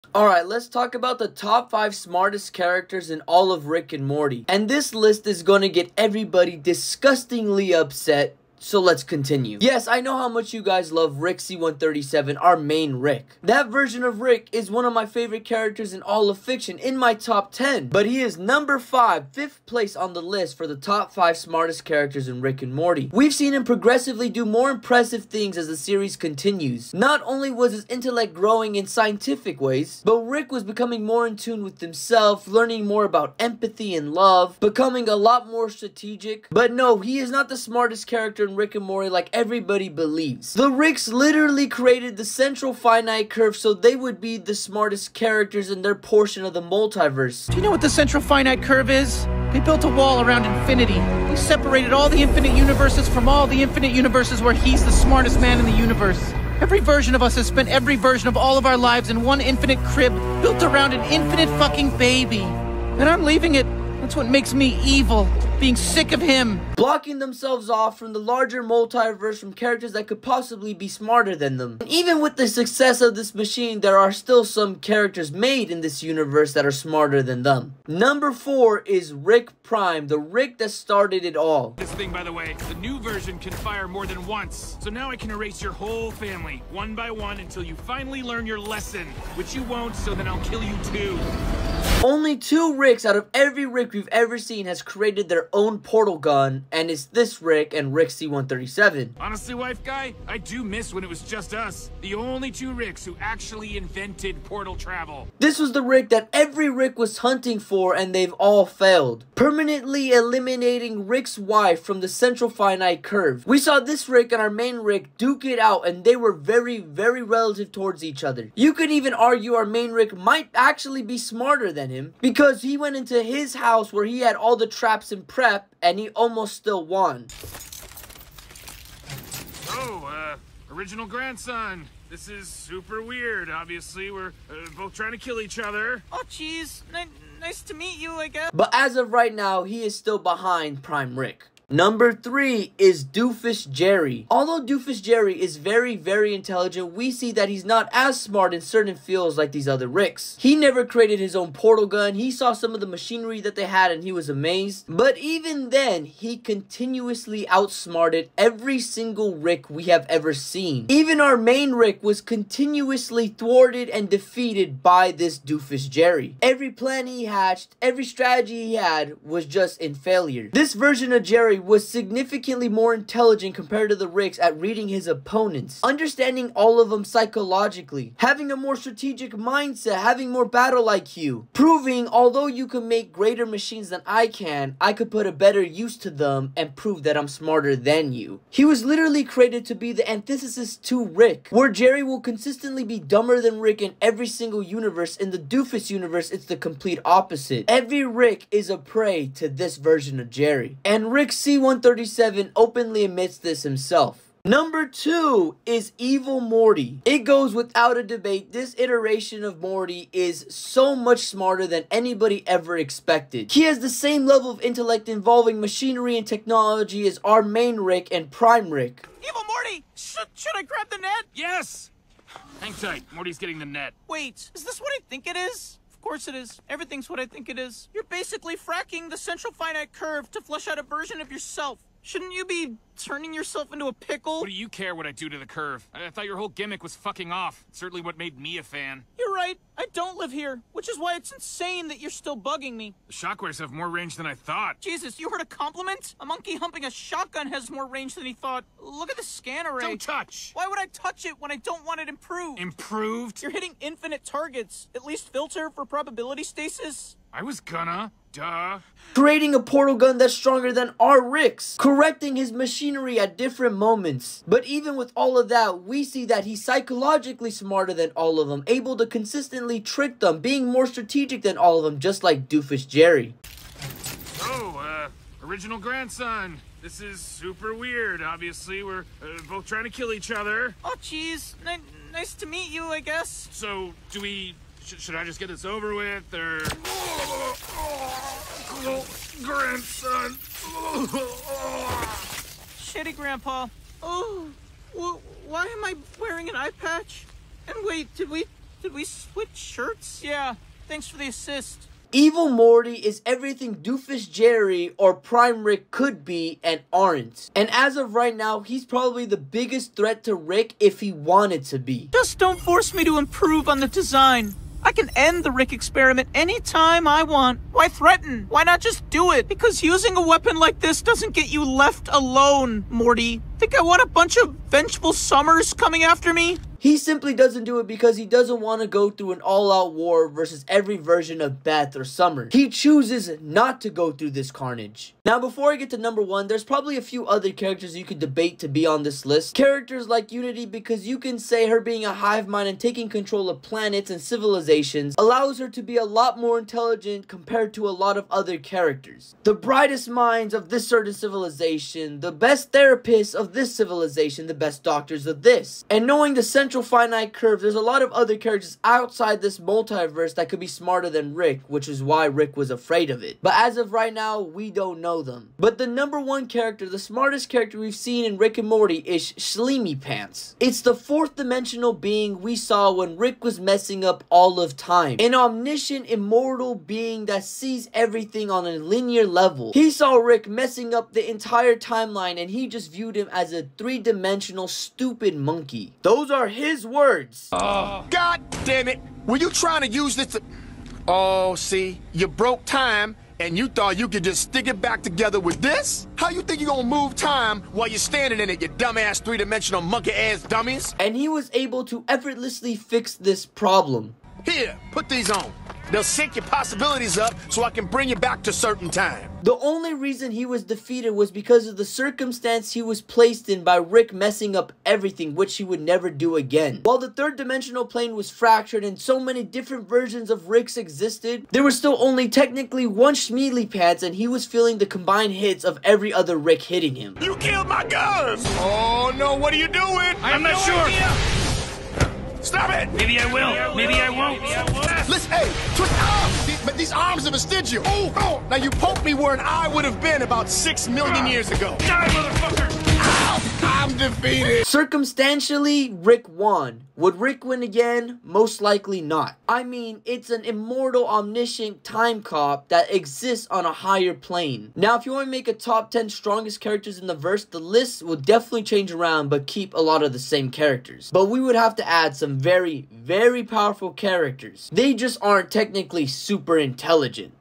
Alright, let's talk about the top 5 smartest characters in all of Rick and Morty. And this list is gonna get everybody disgustingly upset. So let's continue. Yes, I know how much you guys love Rick C-137, our main Rick. That version of Rick is one of my favorite characters in all of fiction, in my top 10. But he is number 5, 5th place on the list for the top 5 smartest characters in Rick and Morty. We've seen him progressively do more impressive things as the series continues. Not only was his intellect growing in scientific ways, but Rick was becoming more in tune with himself, learning more about empathy and love, becoming a lot more strategic. But no, he is not the smartest character in Rick and Morty like everybody believes. The Ricks literally created the central finite curve so they would be the smartest characters in their portion of the multiverse. Do you know what the central finite curve is? They built a wall around infinity. They separated all the infinite universes from all the infinite universes where he's the smartest man in the universe. Every version of us has spent every version of all of our lives in one infinite crib built around an infinite fucking baby. And I'm leaving it. That's what makes me evil. Being sick of him. Blocking themselves off from the larger multiverse from characters that could possibly be smarter than them. And even with the success of this machine, there are still some characters made in this universe that are smarter than them. Number 4 is Rick Prime, the Rick that started it all. This thing, by the way, the new version can fire more than once. So now I can erase your whole family, one by one, until you finally learn your lesson. Which you won't, so then I'll kill you too. Only 2 Ricks out of every Rick we've ever seen has created their own portal gun, and it's this Rick and Rick C-137. Honestly, wife guy, I do miss when it was just us. The only 2 Ricks who actually invented portal travel. This was the Rick that every Rick was hunting for, and they've all failed. Permanently eliminating Rick's wife from the central finite curve. We saw this Rick and our main Rick duke it out, and they were very, very relative towards each other. You could even argue our main Rick might actually be smarter than him, because he went into his house where he had all the traps in prep, and he almost still won. Oh, original grandson. This is super weird. Obviously, we're both trying to kill each other. Oh, jeez. Nice to meet you, I guess. But as of right now, he is still behind Prime Rick. Number 3 is Doofus Jerry. Although Doofus Jerry is very, very intelligent, we see that he's not as smart in certain fields like these other Ricks. He never created his own portal gun. He saw some of the machinery that they had and he was amazed. But even then, he continuously outsmarted every single Rick we have ever seen. Even our main Rick was continuously thwarted and defeated by this Doofus Jerry. Every plan he hatched, every strategy he had was just in failure. This version of Jerry was significantly more intelligent compared to the Ricks at reading his opponents, understanding all of them psychologically, having a more strategic mindset, having more battle IQ, proving although you can make greater machines than I could put a better use to them and prove that I'm smarter than you. He was literally created to be the antithesis to Rick, where Jerry will consistently be dumber than Rick in every single universe. In the Doofus universe, it's the complete opposite. Every Rick is a prey to this version of Jerry, and Rick C-137 openly admits this himself. Number 2 is Evil Morty. It goes without a debate, this iteration of Morty is so much smarter than anybody ever expected. He has the same level of intellect involving machinery and technology as our main Rick and Prime Rick. Evil Morty! Should I grab the net? Yes! Hang tight, Morty's getting the net. Wait, is this what I think it is? Of course it is. Everything's what I think it is. You're basically fracking the central finite curve to flesh out a version of yourself. Shouldn't you be turning yourself into a pickle? What do you care what I do to the curve? I thought your whole gimmick was fucking off. It's certainly what made me a fan. You're right. I don't live here, which is why it's insane that you're still bugging me. The shockwaves have more range than I thought. Jesus, you heard a compliment? A monkey humping a shotgun has more range than he thought. Look at the scan array. Don't touch! Why would I touch it when I don't want it improved? Improved? You're hitting infinite targets. At least filter for probability stasis. I was gonna. Duh. Creating a portal gun that's stronger than our Rick's, correcting his machinery at different moments. But even with all of that, we see that he's psychologically smarter than all of them, able to consistently trick them, being more strategic than all of them, just like Doofus Jerry. Oh, original grandson. This is super weird. Obviously, we're both trying to kill each other. Oh, jeez. Nice to meet you, I guess. So, do we... Should I just get this over with, or... grandson. Shitty Grandpa. Oh, why am I wearing an eye patch? And wait, did we Did we switch shirts? Yeah, thanks for the assist. Evil Morty is everything Doofus Jerry or Prime Rick could be and aren't. And as of right now, he's probably the biggest threat to Rick if he wanted to be. Just don't force me to improve on the design. I can end the Rick experiment anytime I want. Why threaten? Why not just do it? Because using a weapon like this doesn't get you left alone, Morty. Think I want a bunch of vengeful Summers coming after me? He simply doesn't do it because he doesn't want to go through an all-out war versus every version of Beth or Summer. He chooses not to go through this carnage. Now, before I get to number 1, there's probably a few other characters you could debate to be on this list. Characters like Unity, because you can say her being a hive mind and taking control of planets and civilizations allows her to be a lot more intelligent compared to a lot of other characters. The brightest minds of this certain civilization, the best therapists of this civilization, the best doctors of this. And knowing the central finite curve, there's a lot of other characters outside this multiverse that could be smarter than Rick, which is why Rick was afraid of it. But as of right now, we don't know them. But the number 1 character, the smartest character we've seen in Rick and Morty is Schleemy Pants. It's the 4th dimensional being we saw when Rick was messing up all of time. An omniscient, immortal being that sees everything on a linear level. He saw Rick messing up the entire timeline and he just viewed him as a 3-dimensional stupid monkey. Those are his words. God damn it! Were you trying to use this to... Oh, see? You broke time, and you thought you could just stick it back together with this? How you think you gonna move time while you're standing in it, you dumbass 3-dimensional monkey-ass dummies? And he was able to effortlessly fix this problem. Here, put these on. They'll sync your possibilities up so I can bring you back to certain time. The only reason he was defeated was because of the circumstance he was placed in by Rick messing up everything, which he would never do again. While the 3rd dimensional plane was fractured and so many different versions of Rick's existed, there was still only technically one Schmeely Pants and he was feeling the combined hits of every other Rick hitting him. You killed my guns! Oh no, what are you doing? I'm not sure. Stop it! Maybe I will. Maybe I won't. Listen, hey, twist arms! But these arms are vestigial. Oh! Now you poked me where an eye would have been about 6 million years ago. Die, motherfucker! Ow! I'm defeated. Circumstantially, Rick won. Would Rick win again? Most likely not. I mean, it's an immortal, omniscient time cop that exists on a higher plane. Now, if you want to make a top 10 strongest characters in the verse, the list will definitely change around, but keep a lot of the same characters. But we would have to add some very, very powerful characters. They just aren't technically super intelligent.